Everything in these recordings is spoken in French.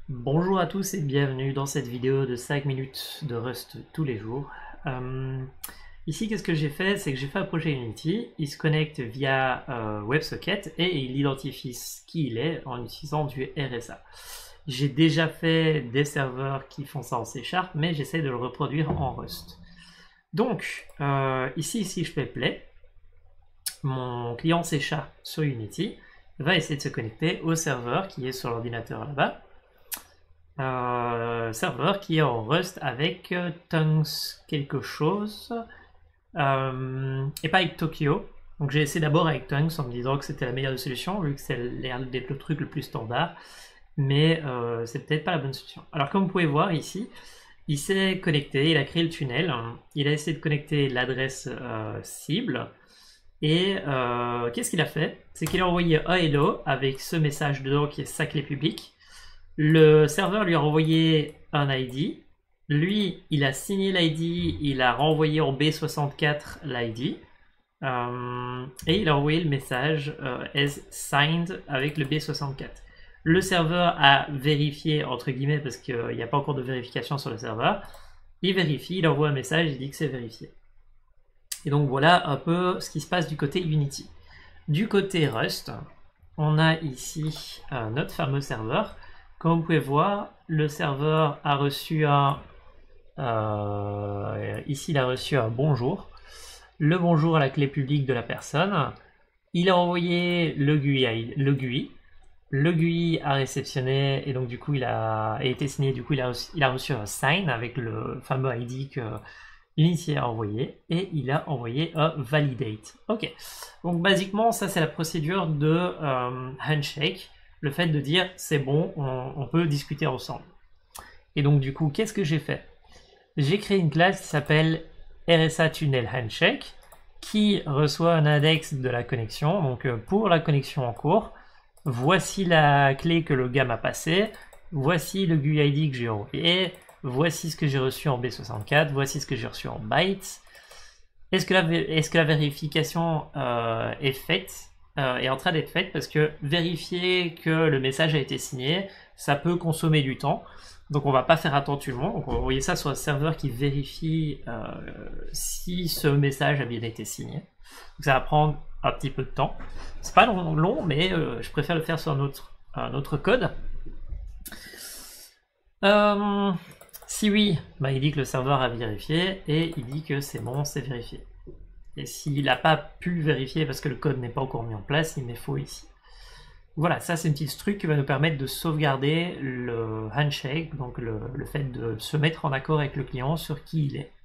Bonjour à tous et bienvenue dans cette vidéo de 5 minutes de Rust tous les jours. Ici, qu'est-ce que j'ai fait? C'est que j'ai fait un projet Unity, il se connecte via WebSocket et il identifie qui il est en utilisant du RSA. J'ai déjà fait des serveurs qui font ça en C#, mais j'essaie de le reproduire en Rust. Donc, ici, si je fais Play, mon client C# sur Unity va essayer de se connecter au serveur qui est sur l'ordinateur là-bas. Serveur qui est en Rust avec Tongues quelque chose et pas avec Tokyo. Donc j'ai essayé d'abord avec Tongues en me disant que c'était la meilleure solution vu que c'est l'air d'être le truc le plus standard, mais c'est peut-être pas la bonne solution. Alors comme vous pouvez voir ici, il s'est connecté, il a créé le tunnel, il a essayé de connecter l'adresse cible et qu'est-ce qu'il a fait? C'est qu'il a envoyé un hello avec ce message dedans qui est sa clé publique. Le serveur lui a renvoyé un ID. Lui, il a signé l'ID, il a renvoyé en B64 l'ID. Et il a envoyé le message as signed avec le B64. Le serveur a vérifié, entre guillemets, parce qu'il n'y a pas encore de vérification sur le serveur. Il vérifie, il envoie un message, il dit que c'est vérifié. Et donc voilà un peu ce qui se passe du côté Unity. Du côté Rust, on a ici notre fameux serveur. Comme vous pouvez voir, le serveur a reçu ici il a reçu un bonjour. Le bonjour à la clé publique de la personne. Il a envoyé le GUI. Le GUI a réceptionné et donc du coup il a été signé. Du coup il a reçu un sign avec le fameux ID que Unity a envoyé et il a envoyé un validate. Ok. Donc basiquement ça c'est la procédure de handshake. Le fait de dire c'est bon, on peut discuter ensemble. Et donc du coup, qu'est-ce que j'ai fait? J'ai créé une classe qui s'appelle RSA Tunnel Handshake qui reçoit un index de la connexion. Donc pour la connexion en cours, voici la clé que le gars m'a passée, voici le GUID que j'ai envoyé, voici ce que j'ai reçu en B64, voici ce que j'ai reçu en bytes. Est-ce que la vérification est faite? Est en train d'être faite parce que vérifier que le message a été signé, ça peut consommer du temps. Donc on va pas faire attention. Donc on va envoyer ça sur un serveur qui vérifie si ce message a bien été signé. Donc ça va prendre un petit peu de temps. C'est pas long, mais je préfère le faire sur un autre code. Si oui, bah, il dit que le serveur a vérifié et il dit que c'est bon, c'est vérifié. Et s'il n'a pas pu vérifier parce que le code n'est pas encore mis en place, il met faux ici. Voilà, ça c'est une petite truc qui va nous permettre de sauvegarder le handshake, donc le fait de se mettre en accord avec le client sur qui il est.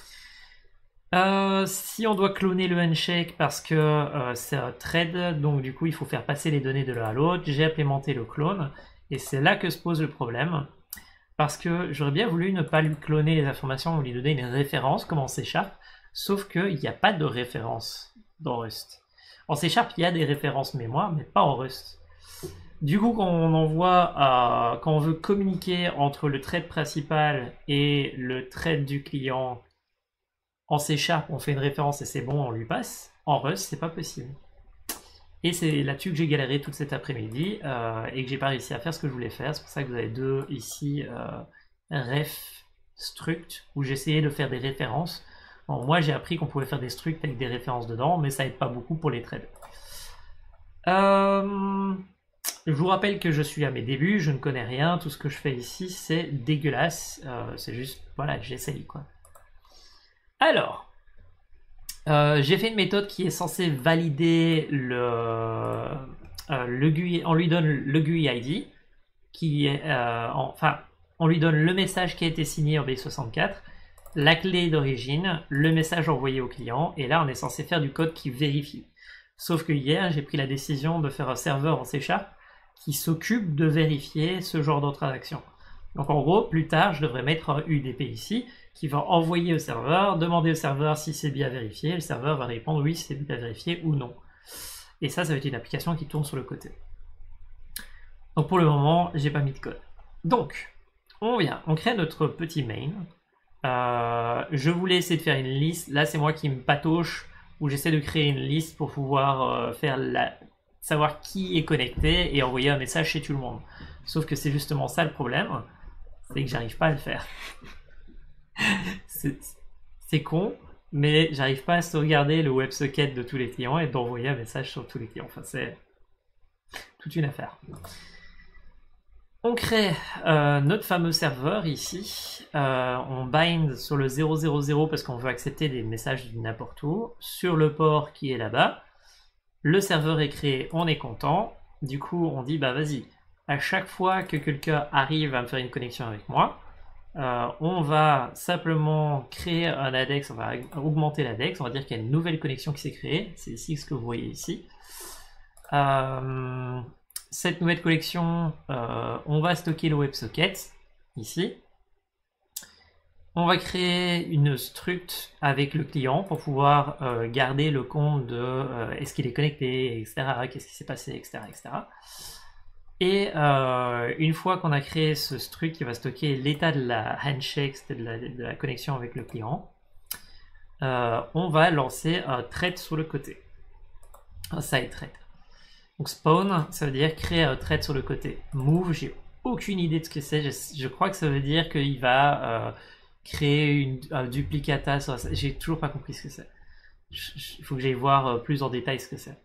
Si on doit cloner le handshake parce que c'est un thread, donc du coup il faut faire passer les données de l'un à l'autre, j'ai implémenté le clone et c'est là que se pose le problème. Parce que j'aurais bien voulu ne pas lui cloner les informations ou lui donner une référence comme en C#, sauf qu'il n'y a pas de référence dans Rust. En C#, il y a des références mémoire, mais pas en Rust. Du coup, quand on veut communiquer entre le thread principal et le thread du client en C#, on fait une référence et c'est bon, on lui passe. En Rust, c'est pas possible. Et c'est là-dessus que j'ai galéré toute cet après-midi et que j'ai pas réussi à faire ce que je voulais faire. C'est pour ça que vous avez deux ici ref struct où j'essayais de faire des références. Bon, moi j'ai appris qu'on pouvait faire des structs avec des références dedans, mais ça aide pas beaucoup pour les threads. Je vous rappelle que je suis à mes débuts, je ne connais rien, tout ce que je fais ici c'est dégueulasse. C'est juste, voilà, j'essaye quoi. Alors. J'ai fait une méthode qui est censée valider le GUI. On lui donne le GUI ID, qui est, enfin, on lui donne le message qui a été signé en B64, la clé d'origine, le message envoyé au client, et là on est censé faire du code qui vérifie. Sauf que hier j'ai pris la décision de faire un serveur en C# qui s'occupe de vérifier ce genre de transaction. Donc en gros, plus tard, je devrais mettre un UDP ici qui va envoyer au serveur, demander au serveur si c'est bien vérifié, le serveur va répondre oui, c'est bien vérifié ou non. Et ça va être une application qui tourne sur le côté. Donc pour le moment, j'ai pas mis de code. Donc, on crée notre petit main. Je voulais essayer de faire une liste. Là, c'est moi qui me patauche, où j'essaie de créer une liste pour pouvoir savoir qui est connecté et envoyer un message chez tout le monde. Sauf que c'est justement ça le problème, c'est que j'arrive pas à le faire. C'est con, mais j'arrive pas à sauvegarder le WebSocket de tous les clients et d'envoyer un message sur tous les clients. Enfin, c'est toute une affaire. On crée notre fameux serveur ici. On bind sur le 000 parce qu'on veut accepter des messages de n'importe où. Sur le port qui est là-bas. Le serveur est créé, on est content. Du coup, on dit, bah vas-y, à chaque fois que quelqu'un arrive à me faire une connexion avec moi, on va simplement créer un index, on va augmenter l'index, on va dire qu'il y a une nouvelle connexion qui s'est créée. C'est ici ce que vous voyez ici. Cette nouvelle collection, on va stocker le WebSocket ici. On va créer une struct avec le client pour pouvoir garder le compte de est-ce qu'il est connecté, etc. Qu'est-ce qui s'est passé, etc. etc. Et une fois qu'on a créé ce struct qui va stocker l'état de la handshake, de la connexion avec le client, on va lancer un thread sur le côté, un side thread. Donc spawn, ça veut dire créer un thread sur le côté. Move, j'ai aucune idée de ce que c'est. Je crois que ça veut dire qu'il va créer un duplicata. J'ai toujours pas compris ce que c'est. Il faut que j'aille voir plus en détail ce que c'est.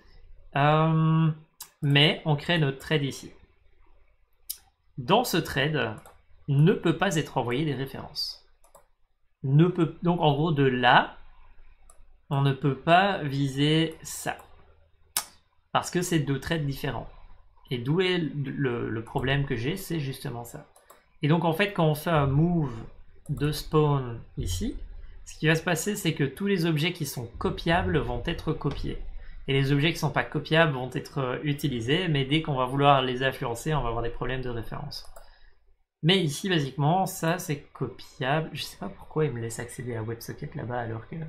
Mais on crée notre thread ici. Dans ce thread, ne peut pas être envoyé des références. Donc en gros de là, on ne peut pas viser ça. Parce que c'est deux threads différents. Et d'où est le problème que j'ai, c'est justement ça. Et donc en fait, quand on fait un move de spawn ici, ce qui va se passer, c'est que tous les objets qui sont copiables vont être copiés. Et les objets qui ne sont pas copiables vont être utilisés, mais dès qu'on va vouloir les influencer, on va avoir des problèmes de référence. Mais ici, basiquement, ça c'est copiable. Je ne sais pas pourquoi il me laisse accéder à WebSocket là-bas alors que...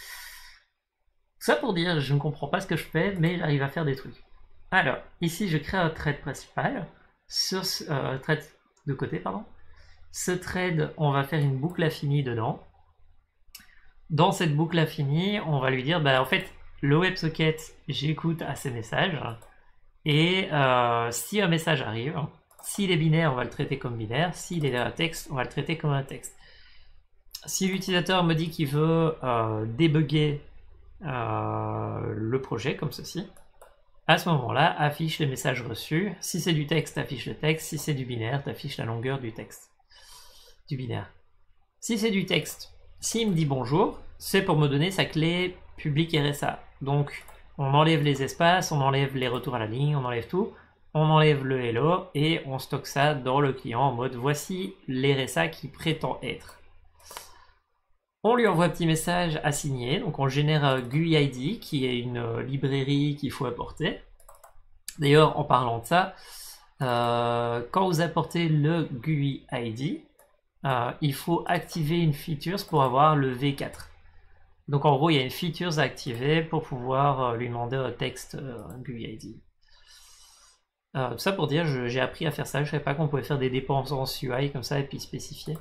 Ça pour dire, je ne comprends pas ce que je fais, mais j'arrive à faire des trucs. Alors, ici, je crée un thread principal, sur thread de côté, pardon. Ce thread, on va faire une boucle infinie dedans. Dans cette boucle infinie, on va lui dire, bah en fait, le WebSocket, j'écoute à ces messages, et si un message arrive, s'il est binaire, on va le traiter comme binaire, s'il est un texte, on va le traiter comme un texte. Si l'utilisateur me dit qu'il veut débugger le projet comme ceci, à ce moment-là, affiche les messages reçus. Si c'est du texte, affiche le texte. Si c'est du binaire, t'affiches la longueur du texte, du binaire. Si c'est du texte, s'il me dit bonjour, c'est pour me donner sa clé publique RSA. Donc, on enlève les espaces, on enlève les retours à la ligne, on enlève tout, on enlève le hello et on stocke ça dans le client en mode voici l'RSA qui prétend être. On lui envoie un petit message à signer, donc on génère un GUID qui est une librairie qu'il faut apporter. D'ailleurs, en parlant de ça, quand vous apportez le GUID, il faut activer une features pour avoir le V4. Donc en gros, il y a une features à activer pour pouvoir lui demander un texte GUID. Tout ça pour dire, j'ai appris à faire ça, je ne savais pas qu'on pouvait faire des dépendances UI comme ça et puis spécifier.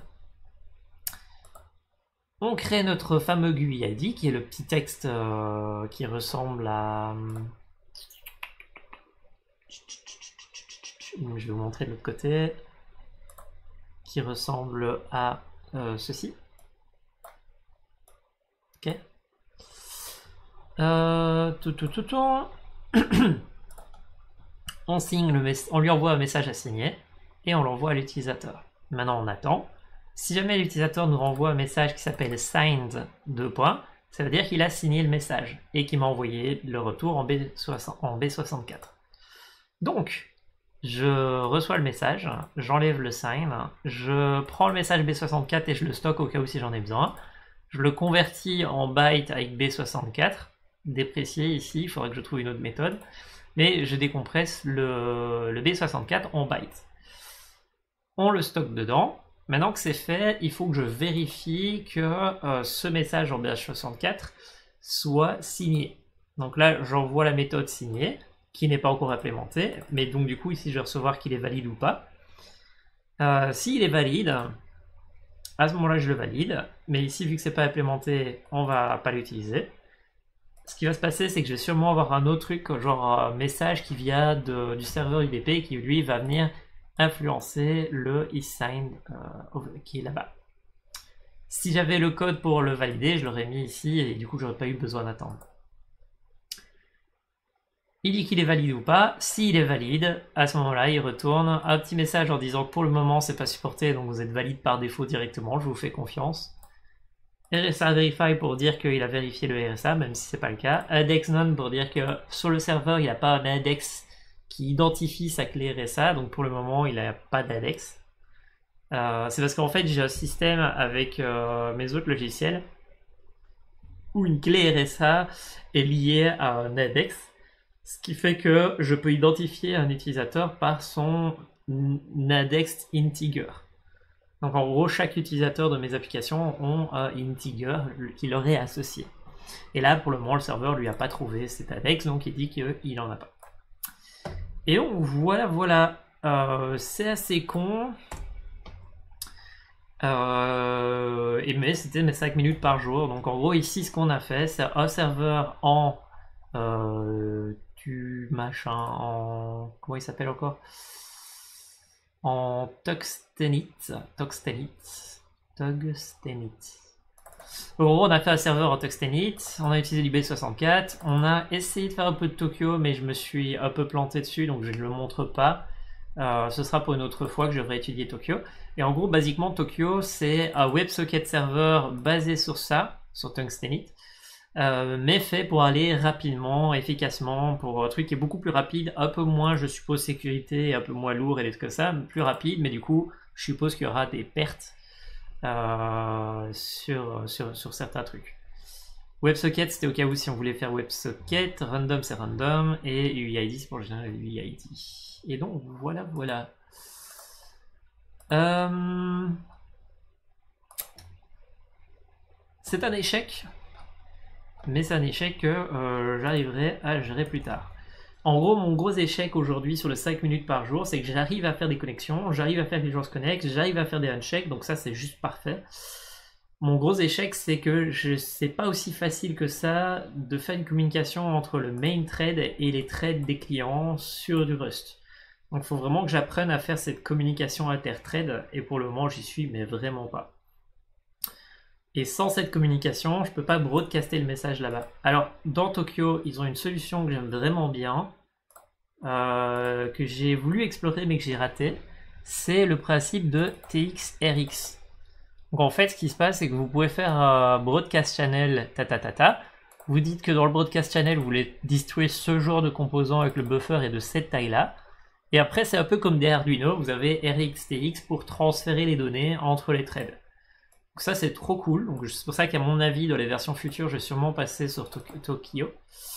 On crée notre fameux GUID qui est le petit texte qui ressemble à... Je vais vous montrer de l'autre côté. Qui ressemble à ceci. Ok. On signe on lui envoie un message à signer et on l'envoie à l'utilisateur. Maintenant on attend. Si jamais l'utilisateur nous renvoie un message qui s'appelle signed : ça veut dire qu'il a signé le message et qu'il m'a envoyé le retour en B64. Donc, je reçois le message, j'enlève le sign, je prends le message B64 et je le stocke au cas où si j'en ai besoin. Je le convertis en byte avec B64, déprécié ici, il faudrait que je trouve une autre méthode. Mais je décompresse le B64 en byte. On le stocke dedans. Maintenant que c'est fait, il faut que je vérifie que ce message en BH64 soit signé. Donc là, j'envoie la méthode signée, qui n'est pas encore implémentée, mais donc du coup, ici, je vais recevoir qu'il est valide ou pas. S'il est valide, à ce moment-là, je le valide, mais ici, vu que c'est pas implémenté, on va pas l'utiliser. Ce qui va se passer, c'est que je vais sûrement avoir un autre truc, genre un message qui vient du serveur UDP, qui lui va venir influencer le isSign qui est là-bas. Si j'avais le code pour le valider, je l'aurais mis ici et du coup j'aurais pas eu besoin d'attendre. Il dit qu'il est valide ou pas. S'il est valide, à ce moment-là, il retourne un petit message en disant que pour le moment c'est pas supporté, donc vous êtes valide par défaut directement, je vous fais confiance. RSA Verify pour dire qu'il a vérifié le RSA, même si c'est pas le cas. Index None pour dire que sur le serveur, il n'y a pas un index qui identifie sa clé RSA, donc pour le moment, il n'a pas d'index. C'est parce qu'en fait, j'ai un système avec mes autres logiciels où une clé RSA est liée à un index, ce qui fait que je peux identifier un utilisateur par son index integer. Donc en gros, chaque utilisateur de mes applications ont un integer qui leur est associé. Et là, pour le moment, le serveur lui a pas trouvé cet index, donc il dit qu'il en a pas. Et donc voilà. C'est assez con. Mais c'était mes 5 minutes par jour. Donc en gros, ici, ce qu'on a fait, c'est un serveur en comment il s'appelle encore? En Tugstenit. En gros, on a fait un serveur en Tugstenit, on a utilisé du B64, on a essayé de faire un peu de Tokyo, mais je me suis un peu planté dessus, donc je ne le montre pas. Ce sera pour une autre fois que je devrais étudier Tokyo. Et en gros, basiquement, Tokyo, c'est un WebSocket serveur basé sur ça, sur Tugstenit, mais fait pour aller rapidement, efficacement, pour un truc qui est beaucoup plus rapide, un peu moins, je suppose, sécurité, un peu moins lourd et des trucs comme ça, plus rapide, mais du coup, je suppose qu'il y aura des pertes sur certains trucs. WebSocket, c'était au cas où si on voulait faire WebSocket, Random, c'est Random, et UID, c'est pour générer UID. Et donc, voilà. C'est un échec, mais c'est un échec que j'arriverai à gérer plus tard. En gros, mon gros échec aujourd'hui sur le 5 minutes par jour, c'est que j'arrive à faire des connexions, j'arrive à faire que les gens se connectent, j'arrive à faire des handshakes, donc ça c'est juste parfait. Mon gros échec, c'est que c'est pas aussi facile que ça de faire une communication entre le main thread et les threads des clients sur du Rust. Donc il faut vraiment que j'apprenne à faire cette communication inter-thread, et pour le moment j'y suis mais vraiment pas. Et sans cette communication, je peux pas broadcaster le message là-bas. Alors dans Tokyo, ils ont une solution que j'aime vraiment bien, que j'ai voulu explorer mais que j'ai raté. C'est le principe de TXRX. Donc en fait, ce qui se passe, c'est que vous pouvez faire un broadcast channel Vous dites que dans le broadcast channel, vous voulez distribuer ce genre de composants avec le buffer et de cette taille-là. Et après, c'est un peu comme des Arduino, vous avez RxTX pour transférer les données entre les threads. Donc ça, c'est trop cool. Donc c'est pour ça qu'à mon avis, dans les versions futures, je vais sûrement passer sur Tokyo.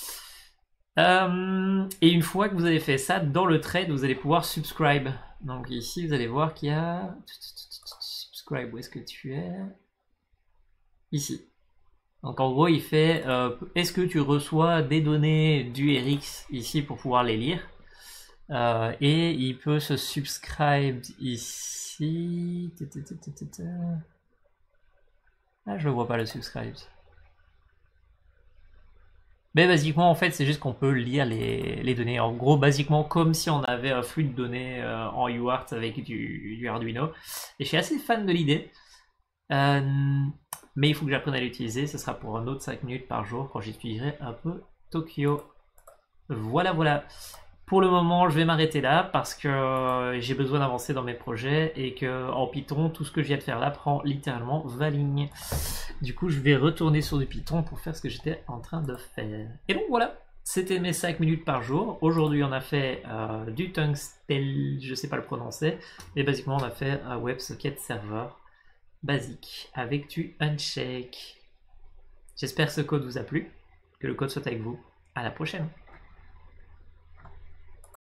Et une fois que vous avez fait ça, dans le thread, vous allez pouvoir subscribe. Donc ici, vous allez voir qu'il y a... Subscribe, où est-ce que tu es? Ici. Donc en gros, il fait est-ce que tu reçois des données du RX ici pour pouvoir les lire, et il peut se subscribe ici. Ah, je ne vois pas le subscribe. Mais basiquement, en fait, c'est juste qu'on peut lire les données. En gros, basiquement, comme si on avait un flux de données en UART avec du Arduino. Et je suis assez fan de l'idée. Mais il faut que j'apprenne à l'utiliser. Ce sera pour un autre 5 minutes par jour quand j'utiliserai un peu Tokyo. Voilà. Pour le moment, je vais m'arrêter là parce que j'ai besoin d'avancer dans mes projets et que en Python, tout ce que je viens de faire là prend littéralement 20 lignes. Du coup, je vais retourner sur du Python pour faire ce que j'étais en train de faire. Et donc voilà, c'était mes 5 minutes par jour. Aujourd'hui, on a fait du Tungstel, je sais pas le prononcer, mais basiquement, on a fait un WebSocket serveur basique avec du Handshake. J'espère que ce code vous a plu, que le code soit avec vous. À la prochaine.